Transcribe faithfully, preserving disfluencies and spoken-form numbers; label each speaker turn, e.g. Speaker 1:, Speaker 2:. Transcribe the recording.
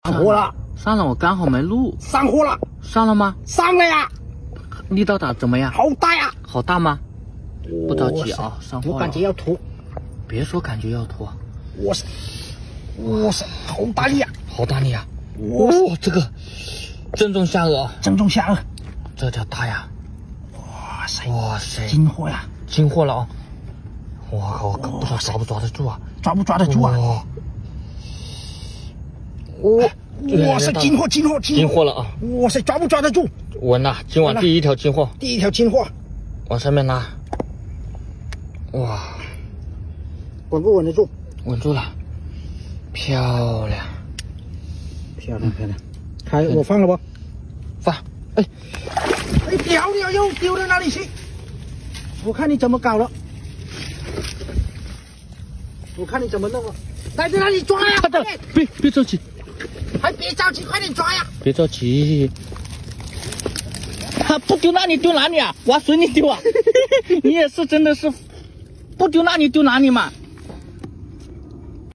Speaker 1: 上货了，
Speaker 2: 上了，我刚好没录。
Speaker 1: 上货了，
Speaker 2: 上了吗？
Speaker 1: 上了呀！
Speaker 2: 力道大怎么样？
Speaker 1: 好大呀！
Speaker 2: 好大吗？不着急啊，上货了。
Speaker 1: 我感觉要脱。
Speaker 2: 别说感觉要脱，
Speaker 1: 哇塞，哇塞，好大力呀！
Speaker 2: 好大力呀！
Speaker 1: 哇
Speaker 2: 哦，这个正中下颚，
Speaker 1: 正中下颚，
Speaker 2: 这条大呀！
Speaker 1: 哇塞，
Speaker 2: 哇塞，
Speaker 1: 金货呀！
Speaker 2: 金货了啊！哇靠，我不知道抓不抓得住啊？
Speaker 1: 抓不抓得住啊？
Speaker 2: 哇，
Speaker 1: 哇塞，金货，金货，
Speaker 2: 金货了啊！
Speaker 1: 哇塞，抓不抓得住？
Speaker 2: 稳了，今晚第一条金货，
Speaker 1: 第一条金货，
Speaker 2: 往上面拉。哇，
Speaker 1: 稳不稳得住？
Speaker 2: 稳住了，漂亮，
Speaker 1: 漂亮漂亮。开，我放了不？
Speaker 2: 放。哎，
Speaker 1: 哎，漂亮又丢到哪里去？我看你怎么搞了。我看你怎么弄了。来，在那里抓呀！
Speaker 2: 别别着急，
Speaker 1: 还别着急，快点抓呀！
Speaker 2: 别着急。他不丢那你丢哪里啊？我随你丢啊！你也是真的是不丢那你丢哪里嘛？